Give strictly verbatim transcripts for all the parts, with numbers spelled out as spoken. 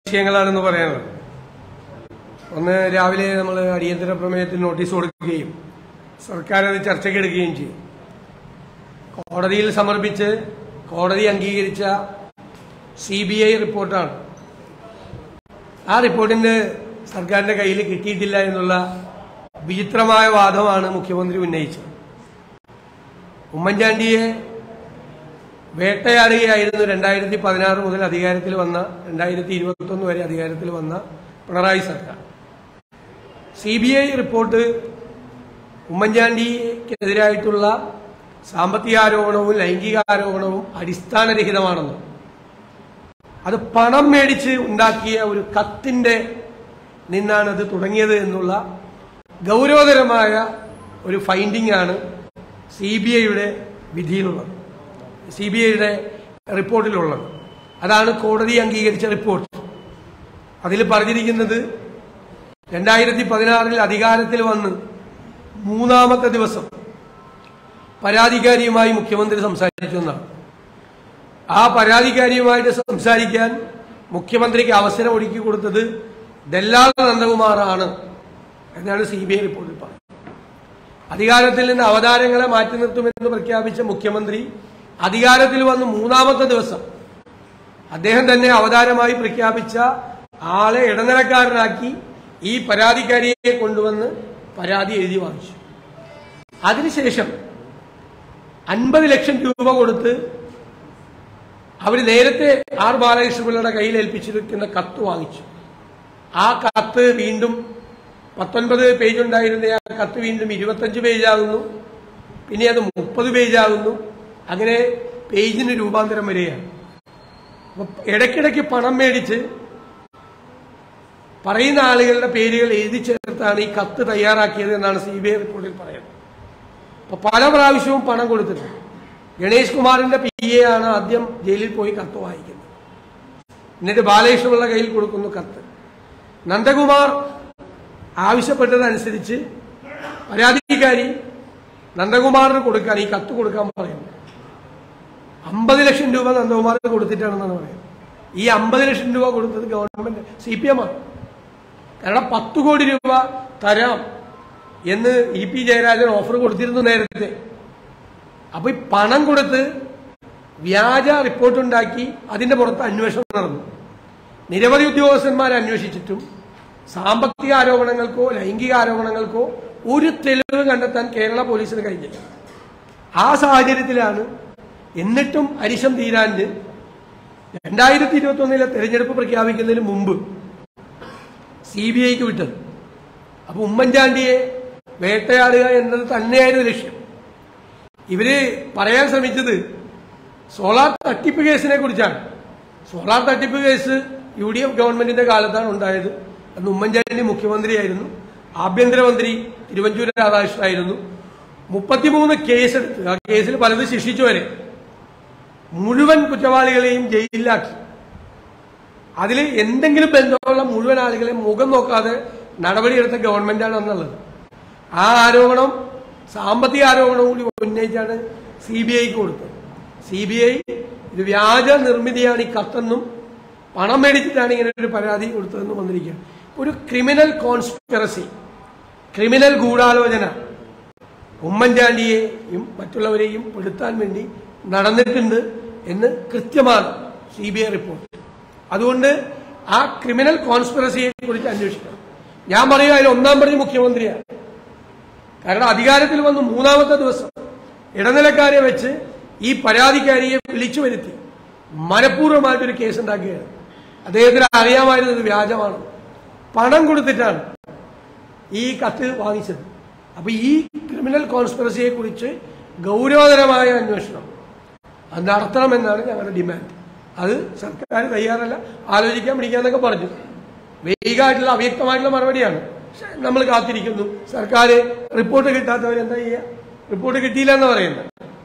വിഷയങ്ങളാണെന്ന് പറയാനുള്ളത്. ഒന്ന്, രാവിലെ നമ്മൾ അടിയന്തര പ്രമേയത്തിന് നോട്ടീസ് കൊടുക്കുകയും സർക്കാർ അത് ചർച്ചയ്ക്കെടുക്കുകയും ചെയ്യും. കോടതിയിൽ സമർപ്പിച്ച് കോടതി അംഗീകരിച്ച സി ബി ഐ റിപ്പോർട്ടാണ്. ആ റിപ്പോർട്ടിന്റെ സർക്കാരിന്റെ കയ്യിൽ കിട്ടിയിട്ടില്ല എന്നുള്ള വിചിത്രമായ വാദമാണ് മുഖ്യമന്ത്രി ഉന്നയിച്ചത്. ഉമ്മൻചാണ്ടിയെ വേട്ടയാടുകയായിരുന്നു രണ്ടായിരത്തി പതിനാറ് മുതൽ അധികാരത്തിൽ വന്ന രണ്ടായിരത്തി ഇരുപത്തി ഒന്ന് വരെ അധികാരത്തിൽ വന്ന പിണറായി സർക്കാർ. സി ബി ഐ റിപ്പോർട്ട് ഉമ്മൻചാണ്ടിക്കെതിരായിട്ടുള്ള സാമ്പത്തിക ആരോപണവും ലൈംഗിക ആരോപണവും അടിസ്ഥാനരഹിതമാണെന്നും അത് പണം മേടിച്ച് ഉണ്ടാക്കിയ ഒരു കത്തിന്റെ നിന്നാണത് തുടങ്ങിയത് എന്നുള്ള ഗൗരവതരമായ ഒരു ഫൈൻഡിംഗ് ആണ് സി ബി ഐയുടെ വിധിയിലുള്ളത്, സി ബി ഐയുടെ റിപ്പോർട്ടിലുള്ളത്. അതാണ് കോടതി അംഗീകരിച്ച റിപ്പോർട്ട്. അതിൽ പറഞ്ഞിരിക്കുന്നത് രണ്ടായിരത്തി പതിനാറിൽ അധികാരത്തിൽ വന്ന് മൂന്നാമത്തെ ദിവസം പരാതിക്കാരിയുമായി മുഖ്യമന്ത്രി സംസാരിച്ചു എന്നാണ്. ആ പരാതിക്കാരിയുമായിട്ട് സംസാരിക്കാൻ മുഖ്യമന്ത്രിക്ക് അവസരം ഒരുക്കി കൊടുത്തത് ദല്ലാൽ നന്ദകുമാറാണ് എന്നാണ് സി ബി ഐ റിപ്പോർട്ടിൽ പറഞ്ഞത്. അധികാരത്തിൽ നിന്ന് അവതാരങ്ങളെ മാറ്റി നിർത്തുമെന്ന് പ്രഖ്യാപിച്ച മുഖ്യമന്ത്രി അധികാരത്തിൽ വന്ന് മൂന്നാമത്തെ ദിവസം അദ്ദേഹം തന്നെ അവതാരമായി പ്രഖ്യാപിച്ച ആളെ ഇടനിലക്കാരനാക്കി ഈ പരാതിക്കാരിയെ കൊണ്ടുവന്ന് പരാതി എഴുതി വാങ്ങിച്ചു. അതിനുശേഷം അൻപത് ലക്ഷം രൂപ കൊടുത്ത് അവർ നേരത്തെ ആർ ബാലകൃഷ്ണപിള്ളയുടെ കയ്യിൽ ഏൽപ്പിച്ചിരിക്കുന്ന കത്ത് വാങ്ങിച്ചു. ആ കത്ത് വീണ്ടും പത്തൊൻപത് പേജ് ഉണ്ടായിരുന്ന ആ കത്ത് വീണ്ടും ഇരുപത്തഞ്ച് പേജാകുന്നു, പിന്നെ അത് മുപ്പത് പേജാകുന്നു. അങ്ങനെ പേജിന് രൂപാന്തരം വരികയാണ്. അപ്പൊ ഇടയ്ക്കിടയ്ക്ക് പണം മേടിച്ച് പറയുന്ന ആളുകളുടെ പേരുകൾ എഴുതി ചേർത്താണ് ഈ കത്ത് തയ്യാറാക്കിയത് എന്നാണ് സി ബി ഐ റിപ്പോർട്ടിൽ പറയുന്നത്. അപ്പൊ പല പ്രാവശ്യവും പണം കൊടുത്തിട്ടുണ്ട്. ഗണേഷ് കുമാറിന്റെ പി എ ആണ് ആദ്യം ജയിലിൽ പോയി കത്ത് വായിക്കുന്നത്, എന്നിട്ട് ബാലകൃഷ്ണപിള്ള കയ്യിൽ കൊടുക്കുന്നു കത്ത്. നന്ദകുമാർ ആവശ്യപ്പെട്ടതനുസരിച്ച് പരാതിക്കാരി നന്ദകുമാറിന് കൊടുക്കാൻ ഈ കത്ത് കൊടുക്കാൻ പറയുന്നു. അമ്പത് ലക്ഷം രൂപ നന്ദകുമാർ കൊടുത്തിട്ടാണെന്നാണ് പറയുന്നത്. ഈ അമ്പത് ലക്ഷം രൂപ കൊടുത്തത് ഗവൺമെന്റ് സി പി എം ആണ്. കാരണം പത്ത് കോടി രൂപ തരാം എന്ന് ഇ പി ജയരാജൻ ഓഫർ കൊടുത്തിരുന്നു നേരത്തെ. അപ്പൊ ഈ പണം കൊടുത്ത് വ്യാജ റിപ്പോർട്ടുണ്ടാക്കി അതിന്റെ പുറത്ത് അന്വേഷണം നടന്നു. നിരവധി ഉദ്യോഗസ്ഥന്മാരെ അന്വേഷിച്ചിട്ടും സാമ്പത്തിക ആരോപണങ്ങൾക്കോ ലൈംഗിക ആരോപണങ്ങൾക്കോ ഒരു തെളിവ് കണ്ടെത്താൻ കേരള പോലീസിന് കഴിഞ്ഞില്ല. ആ സാഹചര്യത്തിലാണ് എന്നിട്ടും അരിശം തീരാഞ്ഞ് രണ്ടായിരത്തി ഇരുപത്തി ഒന്നിലെ തെരഞ്ഞെടുപ്പ് പ്രഖ്യാപിക്കുന്നതിന് മുമ്പ് സി ബി ഐക്ക് വിട്ടത്. അപ്പൊ ഉമ്മൻചാണ്ടിയെ വേട്ടയാടുക എന്നത് തന്നെയായിരുന്നു ലക്ഷ്യം. ഇവര് പറയാൻ ശ്രമിച്ചത് സോളാർ തട്ടിപ്പ് കേസിനെ കുറിച്ചാണ്. സോളാർ തട്ടിപ്പ് കേസ് യു ഡി എഫ് ഗവൺമെന്റിന്റെ കാലത്താണ് ഉണ്ടായത്. അന്ന് ഉമ്മൻചാണ്ടി മുഖ്യമന്ത്രിയായിരുന്നു, ആഭ്യന്തരമന്ത്രി തിരുവഞ്ചൂർ രാധാകൃഷ്ണനായിരുന്നു. മുപ്പത്തിമൂന്ന് കേസെടുത്ത് ആ കേസിൽ പലത് ശിക്ഷിച്ചു വരെ മുഴുവൻ കുറ്റവാളികളെയും ജയിലിലാക്കി. അതിൽ എന്തെങ്കിലും ബന്ധമുള്ള മുഴുവൻ ആളുകളെ മുഖം നോക്കാതെ നടപടിയെടുത്ത ഗവൺമെന്റാണ് എന്നുള്ളത്. ആ ആരോപണം സാമ്പത്തിക ആരോപണം കൂടി ഉന്നയിച്ചാണ് സി ബി ഐക്ക് കൊടുത്തത്. സി ബി ഐ ഇത് വ്യാജ നിർമ്മിതിയാണ് ഈ കത്തെന്നും പണം മേടിച്ചിട്ടാണ് ഇങ്ങനെ ഒരു പരാതി കൊടുത്തതെന്നും വന്നിരിക്കുകയാണ്. ഒരു ക്രിമിനൽ കോൺസ്പിറസി, ക്രിമിനൽ ഗൂഢാലോചന ഉമ്മൻചാണ്ടിയെയും മറ്റുള്ളവരെയും പെടുത്താൻ വേണ്ടി നടന്നിട്ടുണ്ട് എന്ന് കൃത്യമാണ് സി ബി ഐ റിപ്പോർട്ട്. അതുകൊണ്ട് ആ ക്രിമിനൽ കോൺസ്പിറസിയെ കുറിച്ച് അന്വേഷിക്കണം. ഞാൻ പറയുക അതിൽ ഒന്നാം പ്രതി മുഖ്യമന്ത്രിയാണ്. കാരണം അധികാരത്തിൽ വന്ന് മൂന്നാമത്തെ ദിവസം ഇടനിലക്കാരെ വെച്ച് ഈ പരാതിക്കാരിയെ വിളിച്ചു വരുത്തി മനഃപൂർവ്വമായിട്ടൊരു കേസുണ്ടാക്കുകയാണ്. അദ്ദേഹത്തിന് അറിയാമായിരുന്നത് വ്യാജമാണ്, പണം കൊടുത്തിട്ടാണ് ഈ കത്ത് വാങ്ങിച്ചത്. അപ്പൊ ഈ ക്രിമിനൽ കോൺസ്പിറസിയെ കുറിച്ച് ഗൗരവതരമായ അന്വേഷണം അത് നടത്തണമെന്നാണ് ഞങ്ങളുടെ ഡിമാൻഡ്. അത് സർക്കാർ തയ്യാറല്ല, ആലോചിക്കാൻ പിടിക്കാന്നൊക്കെ പറഞ്ഞു. വേഗമായിട്ടുള്ള അവ്യക്തമായിട്ടുള്ള മറുപടിയാണ്. നമ്മൾ കാത്തിരിക്കുന്നു. സർക്കാർ റിപ്പോർട്ട് കിട്ടാത്തവരെന്താ ചെയ്യുക? റിപ്പോർട്ട് കിട്ടിയില്ല എന്ന് പറയുന്നത്.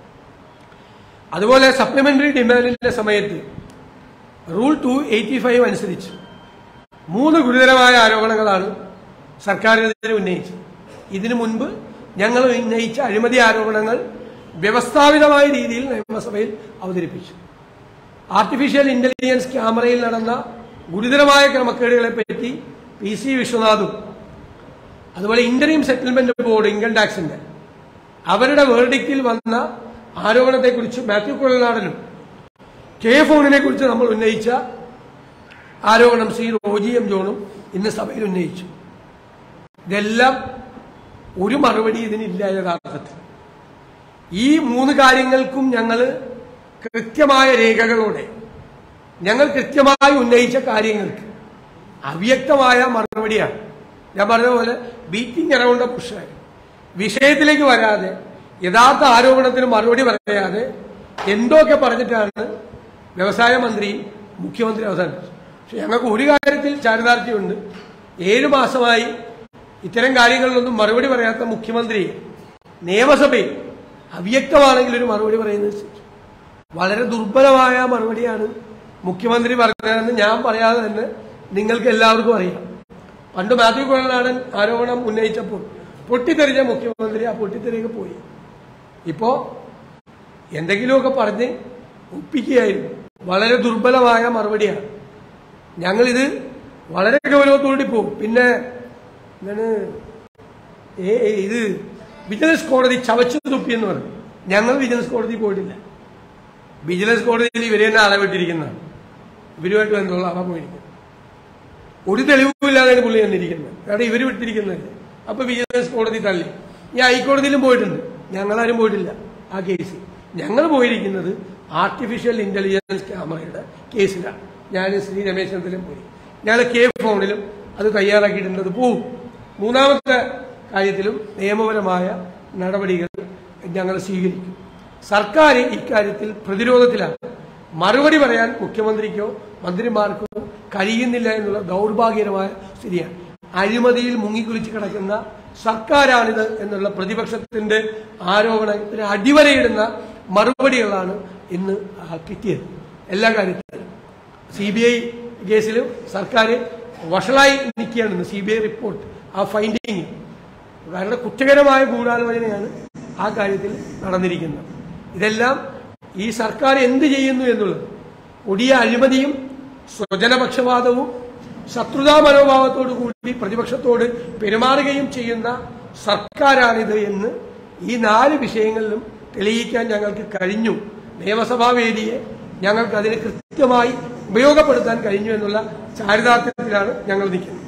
അതുപോലെ സപ്ലിമെന്ററി ഡിമാൻഡിന്റെ സമയത്ത് റൂൾ ടു എയ്റ്റി ഫൈവ് അനുസരിച്ച് മൂന്ന് ഗുരുതരമായ ആരോപണങ്ങളാണ് സർക്കാരിനെതിരെ ഉന്നയിച്ചത്. ഇതിനു മുൻപ് ഞങ്ങൾ ഉന്നയിച്ച അഴിമതി ആരോപണങ്ങൾ വ്യവസ്ഥാപിതമായ രീതിയിൽ നിയമസഭയിൽ അവതരിപ്പിച്ചു. ആർട്ടിഫിഷ്യൽ ഇന്റലിജൻസ് ക്യാമറയിൽ നടന്ന ഗുരുതരമായ ക്രമക്കേടുകളെ പറ്റി പി സി വിശ്വനാഥും അതുപോലെ ഇന്റർം സെറ്റിൽമെന്റ് ബോർഡ് ഇൻകം ടാക്സിന്റെ അവരുടെ വേർഡിക്റ്റിൽ വന്ന ആരോപണത്തെക്കുറിച്ച് മാത്യു കുഴൽനാടനും കെ ഫോണിനെ കുറിച്ച് നമ്മൾ ഉന്നയിച്ച ആരോപണം ശ്രീ റോജി എം ജോണും ഇന്ന് സഭയിൽ ഉന്നയിച്ചു. ഇതെല്ലാം ഒരു മറുപടി ഇതിനില്ല. യഥാർത്ഥത്തിൽ ഈ മൂന്ന് കാര്യങ്ങൾക്കും ഞങ്ങൾ കൃത്യമായ രേഖകളോടെ ഞങ്ങൾ കൃത്യമായി ഉന്നയിച്ച കാര്യങ്ങൾക്ക് അവ്യക്തമായ മറുപടിയാണ്. ഞാൻ പറഞ്ഞ പോലെ ബീറ്റിംഗ് അറൗണ്ട് ദ ബുഷ്. വിഷയത്തിലേക്ക് വരാതെ യഥാർത്ഥ ആരോപണത്തിന് മറുപടി പറയാതെ എന്തൊക്കെ പറഞ്ഞിട്ടാണ് വ്യവസായ മന്ത്രി മുഖ്യമന്ത്രി അവസാനിപ്പിച്ചത്. പക്ഷെ ഞങ്ങൾക്ക് ഒരു കാര്യത്തിൽ ചാരിതാർത്ഥ്യമുണ്ട്. ഏഴു മാസമായി ഇത്തരം കാര്യങ്ങളിലൊന്നും മറുപടി പറയാത്ത മുഖ്യമന്ത്രി നിയമസഭയിൽ അവ്യക്തമാണെങ്കിൽ ഒരു മറുപടി പറയുന്നത് വളരെ ദുർബലമായ മറുപടിയാണ് മുഖ്യമന്ത്രി പറഞ്ഞതെന്ന് ഞാൻ പറയാതെ തന്നെ നിങ്ങൾക്ക് എല്ലാവർക്കും അറിയാം. പണ്ട് മാത്യു കുഴൽനാടൻ ആരോപണം ഉന്നയിച്ചപ്പോൾ പൊട്ടിത്തെറിച്ച മുഖ്യമന്ത്രി ആ പൊട്ടിത്തെറിയൊക്കെ പോയി. ഇപ്പോ എന്തെങ്കിലുമൊക്കെ പറഞ്ഞ് ഒപ്പിക്കുകയായിരുന്നു. വളരെ ദുർബലമായ മറുപടിയാണ്. ഞങ്ങളിത് വളരെ ഗൗരവത്തോടെ പോകും. പിന്നെ എന്താണ് ഏ ഇത് വിജിലൻസ് കോടതി ചവച്ചു തുപ്പി എന്ന് പറഞ്ഞു. ഞങ്ങൾ വിജിലൻസ് കോടതി പോയിട്ടില്ല. വിജിലൻസ് കോടതിയിൽ ഇവരെ തന്നെ അളവിട്ടിരിക്കുന്നതാണ്. ഇവരുമായിട്ട് ബന്ധമുള്ള ആളാ പോയിരിക്കുന്നത്. ഒരു തെളിവുമില്ലാതെയാണ് പുള്ളി തന്നിരിക്കുന്നത്. കാരണം ഇവർ വിട്ടിരിക്കുന്നതല്ലേ. അപ്പൊ വിജിലൻസ് കോടതി തള്ളി. ഈ ഹൈക്കോടതിയിലും പോയിട്ടുണ്ട്. ഞങ്ങളാരും പോയിട്ടില്ല ആ കേസിൽ. ഞങ്ങൾ പോയിരിക്കുന്നത് ആർട്ടിഫിഷ്യൽ ഇന്റലിജൻസ് ക്യാമറയുടെ കേസിലാണ്. ഞാൻ ശ്രീ രമേശ് ചെന്നിത്തലയും പോയി. ഞങ്ങൾ കെ ഫോണിലും അത് തയ്യാറാക്കിയിട്ടുണ്ട്. പോവും. മൂന്നാമത്തെ കാര്യത്തിലും നിയമപരമായ നടപടികൾ ഞങ്ങൾ സ്വീകരിക്കും. സർക്കാർ ഇക്കാര്യത്തിൽ പ്രതിരോധത്തിലാണ്. മറുപടി പറയാൻ മുഖ്യമന്ത്രിക്കോ മന്ത്രിമാർക്കോ കഴിയുന്നില്ല എന്നുള്ള ദൗർഭാഗ്യകരമായ സ്ഥിതിയാണ്. അഴിമതിയിൽ മുങ്ങിക്കുളിച്ച് കിടക്കുന്ന സർക്കാരാണിത് എന്നുള്ള പ്രതിപക്ഷത്തിന്റെ ആരോപണത്തിന് അടിവരയിടുന്ന മറുപടികളാണ് ഇന്ന് കിട്ടിയത്. എല്ലാ കാര്യത്തിലും സി ബി ഐ കേസിലും സർക്കാർ വഷളായി നിൽക്കുകയാണ്. സി ബി ഐ റിപ്പോർട്ട് ആ ഫൈൻഡിങ് കാരണം കുറ്റകരമായ ഗൂഢാലോചനയാണ് ആ കാര്യത്തിൽ നടന്നിരിക്കുന്നത്. ഇതെല്ലാം ഈ സർക്കാർ എന്ത് ചെയ്യുന്നു എന്നുള്ളത് കൊടിയ അഴിമതിയും സ്വജനപക്ഷപാതവും ശത്രുതാ മനോഭാവത്തോടു കൂടി പ്രതിപക്ഷത്തോട് പെരുമാറുകയും ചെയ്യുന്ന സർക്കാരാണിത് എന്ന് ഈ നാല് വിഷയങ്ങളിലും തെളിയിക്കാൻ ഞങ്ങൾക്ക് കഴിഞ്ഞു. നിയമസഭാ വേദിയെ ഞങ്ങൾക്ക് അതിന് കൃത്യമായി ഉപയോഗപ്പെടുത്താൻ കഴിഞ്ഞു എന്നുള്ള ചാരിതാർത്ഥ്യത്തിലാണ് ഞങ്ങൾ നിൽക്കുന്നത്.